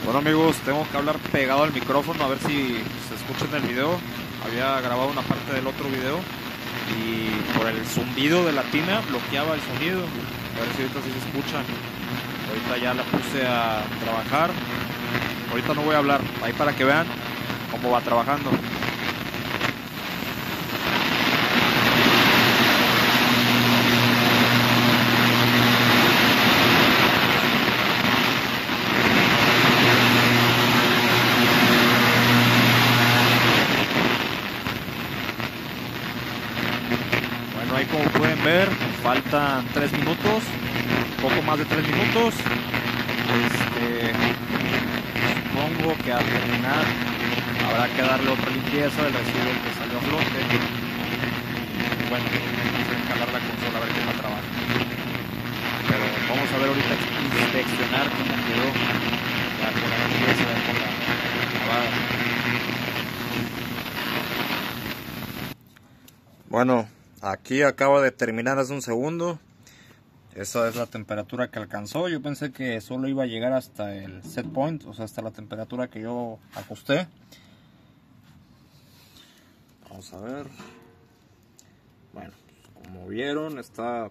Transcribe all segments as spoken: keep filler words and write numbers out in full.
Bueno amigos, tengo que hablar pegado al micrófono a ver si se escucha en el video. Había grabado una parte del otro video y por el zumbido de la tina bloqueaba el sonido. A ver si ahorita sí se escucha. Ahorita ya la puse a trabajar. Ahorita no voy a hablar, ahí para que vean cómo va trabajando. Bueno, ahí como pueden ver, faltan tres minutos, poco más de tres minutos. Este, supongo que al terminar habrá que darle otra limpieza del residuo que salió a flote. Y bueno, vamos a instalar la consola a ver qué tal trabaja. Pero vamos a ver ahorita inspeccionar cómo quedó ya con la limpieza, con la lavada. Bueno, aquí acaba de terminar hace un segundo. Esa es la temperatura que alcanzó. Yo pensé que solo iba a llegar hasta el set point, o sea, hasta la temperatura que yo ajusté. Vamos a ver. Bueno, como vieron, está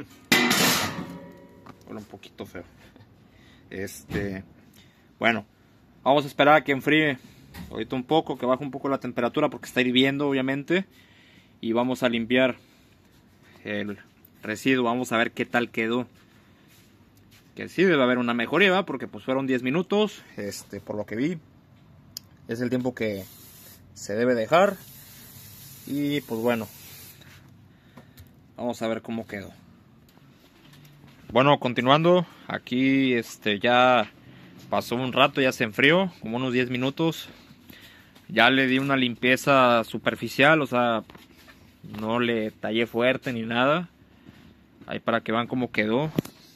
bueno, un poquito feo. Este, bueno, vamos a esperar a que enfríe ahorita un poco, que baje un poco la temperatura porque está hirviendo, obviamente. Y vamos a limpiar el residuo, vamos a ver qué tal quedó. Que sí debe haber una mejoría, ¿verdad? Porque pues fueron diez minutos, este, por lo que vi. Es el tiempo que se debe dejar. Y pues bueno, vamos a ver cómo quedó. Bueno, continuando, aquí este ya pasó un rato, ya se enfrió, como unos diez minutos. Ya le di una limpieza superficial, o sea, no le tallé fuerte ni nada. Ahí para que vean cómo quedó.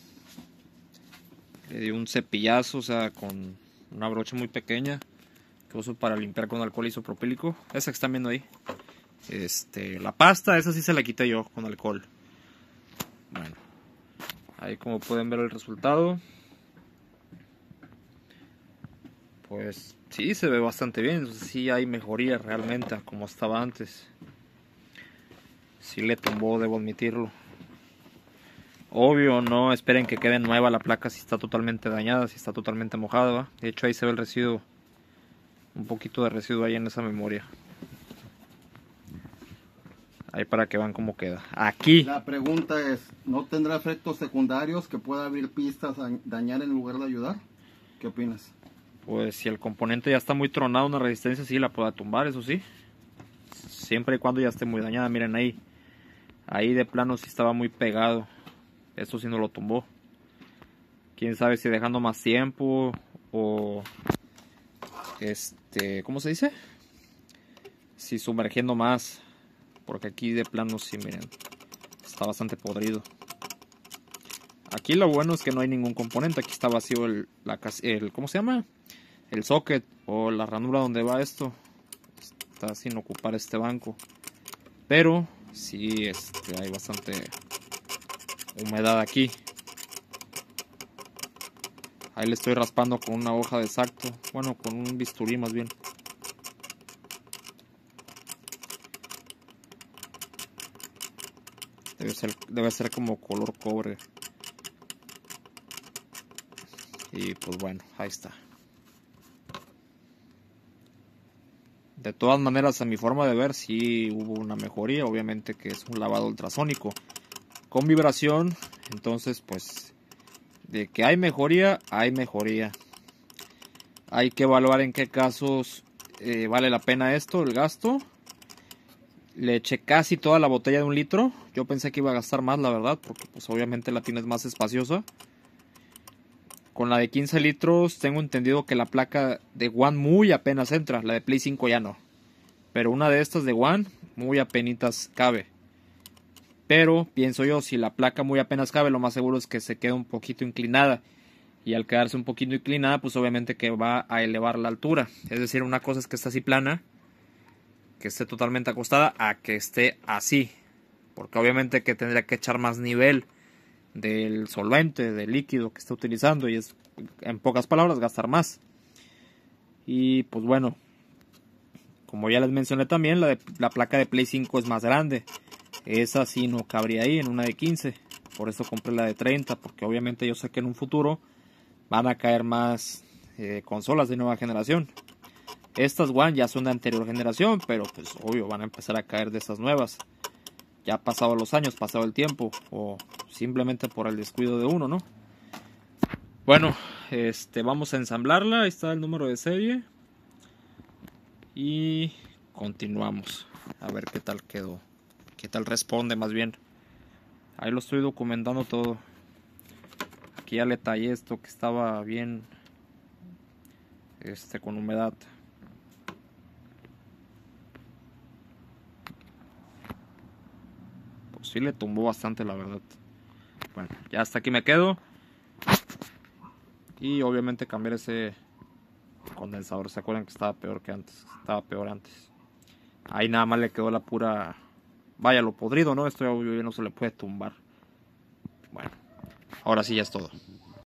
Le di un cepillazo, o sea, con una brocha muy pequeña que uso para limpiar con alcohol isopropílico. Esa que están viendo ahí. Este, la pasta, esa sí se la quité yo con alcohol. Bueno, ahí como pueden ver el resultado. Pues sí, se ve bastante bien. Sí hay mejoría realmente a como estaba antes. Sí le tumbó, debo admitirlo. Obvio, no esperen que quede nueva la placa si está totalmente dañada, si está totalmente mojada, ¿va? De hecho ahí se ve el residuo, un poquito de residuo ahí en esa memoria. Ahí para que vean cómo queda. Aquí. La pregunta es, ¿no tendrá efectos secundarios que pueda abrir pistas a dañar en lugar de ayudar? ¿Qué opinas? Pues si el componente ya está muy tronado, una resistencia sí la pueda tumbar, eso sí. Siempre y cuando ya esté muy dañada, miren ahí. Ahí de plano sí estaba muy pegado. Esto sí no lo tumbó. Quién sabe si dejando más tiempo o este, ¿cómo se dice? Si sumergiendo más, porque aquí de plano sí, miren, está bastante podrido. Aquí lo bueno es que no hay ningún componente. Aquí está vacío el, la, el ¿cómo se llama? El socket o la ranura donde va esto. Está sin ocupar este banco. Pero sí, este, hay bastante humedad aquí. Ahí le estoy raspando con una hoja de exacto. Bueno, con un bisturí más bien. Debe ser, debe ser como color cobre. Y pues bueno, ahí está. De todas maneras, a mi forma de ver, sí hubo una mejoría. Obviamente que es un lavado ultrasónico con vibración. Entonces, pues, de que hay mejoría, hay mejoría. Hay que evaluar en qué casos eh, vale la pena esto, el gasto. Le eché casi toda la botella de un litro. Yo pensé que iba a gastar más, la verdad, porque pues obviamente la tina es más espaciosa. Con la de quince litros tengo entendido que la placa de One muy apenas entra. La de Play cinco ya no. Pero una de estas de One muy apenas cabe. Pero pienso yo, si la placa muy apenas cabe, lo más seguro es que se quede un poquito inclinada. Y al quedarse un poquito inclinada, pues obviamente que va a elevar la altura. Es decir, una cosa es que está así plana, que esté totalmente acostada, a que esté así. Porque obviamente que tendría que echar más nivel del solvente, del líquido que está utilizando. Y es, en pocas palabras, gastar más. Y pues bueno, como ya les mencioné también, la, de, la placa de Play cinco es más grande. Esa sí no cabría ahí en una de quince. Por eso compré la de treinta, porque obviamente yo sé que en un futuro van a caer más eh, consolas de nueva generación. Estas One ya son de anterior generación, pero pues obvio van a empezar a caer de esas nuevas. Ya ha pasado los años, pasado el tiempo, o simplemente por el descuido de uno, ¿no? Bueno, este, vamos a ensamblarla. Ahí está el número de serie. Y continuamos. A ver qué tal quedó. Qué tal responde más bien. Ahí lo estoy documentando todo. Aquí ya le tallé esto que estaba bien este, con humedad. Pues sí le tumbó bastante, la verdad. Bueno, ya hasta aquí me quedo. Y obviamente cambiar ese condensador. ¿Se acuerdan que estaba peor que antes? Estaba peor antes. Ahí nada más le quedó la pura... Vaya, lo podrido, ¿no? Esto ya no se le puede tumbar. Bueno, ahora sí ya es todo.